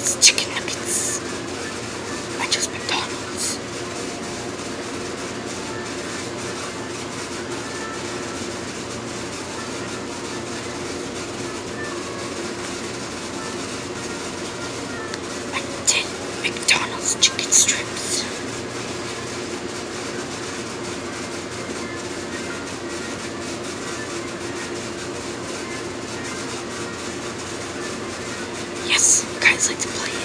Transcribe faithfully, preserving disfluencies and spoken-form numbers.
McDonald's chicken nuggets. I chose McDonald's. I did McDonald's chicken strips. Yes, you guys like to play